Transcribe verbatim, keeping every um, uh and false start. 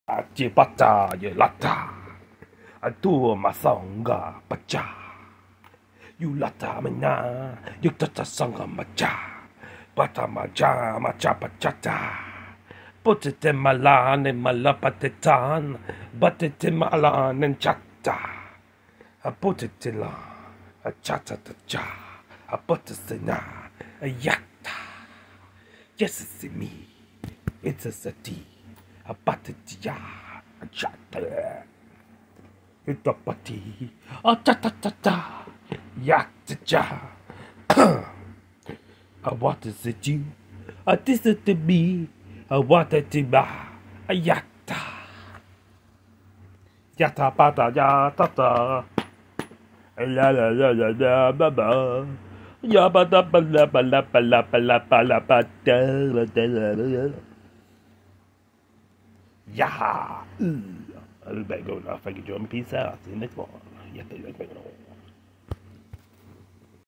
Acipata ye lata, atua masanga pacha. You lata mena, you tata sanga macha. Pata macha, macha pachata. Put it in malan and malapatetan, but it in malan and chata. I put it in la, a chata cha, I put it in a yata. Yes, it's me, it's a sati. A patija, a chatter, it's a pati, a ta-ta-ta-ta, yak-ta-cha. A what is it you? A this is to be, a what it to ba, a yatta. Yatta pata yatta, la la la la la ba ba. Yabba ba la ba la ba la ba la ba la ba da la da la la. Yeah. I'll better go now. Thank you, John. Peace out. See you next one. Yeah, thank you.